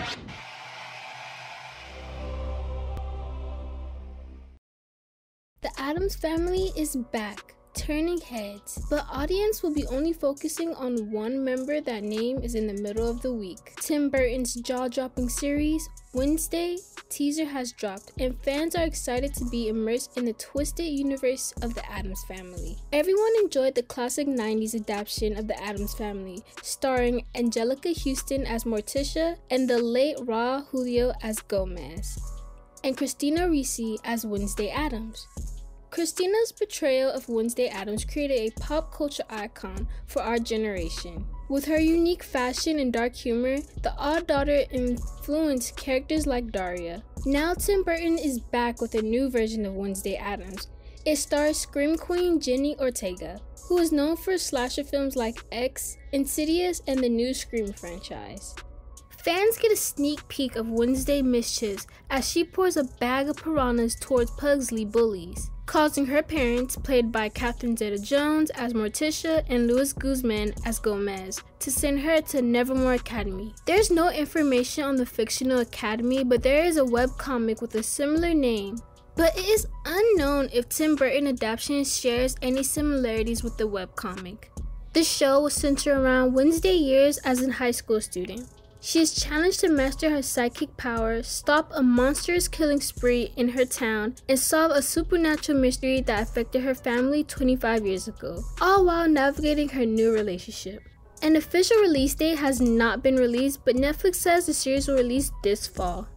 The Addams Family is back, turning heads, but audience will be only focusing on one member. That name is in the middle of the week. Tim Burton's jaw-dropping series, Wednesday, teaser has dropped, and fans are excited to be immersed in the twisted universe of the Addams Family. Everyone enjoyed the classic 90s adaptation of the Addams Family, starring Angelica Houston as Morticia and the late Raul Julia as Gomez, and Christina Ricci as Wednesday Addams. Christina's portrayal of Wednesday Addams created a pop culture icon for our generation. With her unique fashion and dark humor, the odd daughter influenced characters like Daria. Now Tim Burton is back with a new version of Wednesday Addams. It stars Scream Queen Jenny Ortega, who is known for slasher films like X, Insidious, and the new Scream franchise. Fans get a sneak peek of Wednesday mischiefs as she pours a bag of piranhas towards Pugsley bullies, causing her parents, played by Catherine Zeta-Jones as Morticia and Luis Guzman as Gomez, to send her to Nevermore Academy. There's no information on the fictional academy, but there is a webcomic with a similar name. But it is unknown if Tim Burton adaptation shares any similarities with the webcomic. The show will center around Wednesday years as a high school student. She is challenged to master her psychic power, stop a monstrous killing spree in her town, and solve a supernatural mystery that affected her family 25 years ago, all while navigating her new relationship. An official release date has not been released, but Netflix says the series will release this fall.